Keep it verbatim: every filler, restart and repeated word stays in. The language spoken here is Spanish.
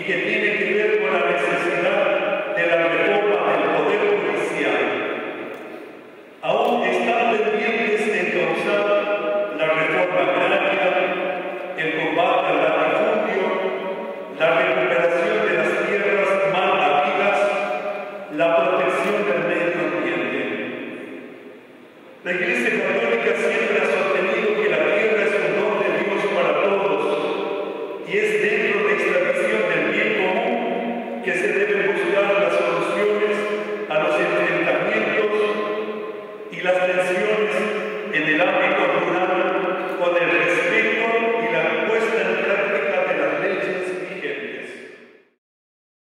que tiene que ver con la necesidad de la reforma del Poder Judicial. Aún están pendientes de causar la reforma agraria, el combate al latifundio, la recuperación de las tierras mal habidas, la protección del medio ambiente. La Iglesia Católica siempre ha sostenido que la tierra es un don de Dios para todos y es dentro de esta visión del bien común que se deben buscar las soluciones a los enfrentamientos y las tensiones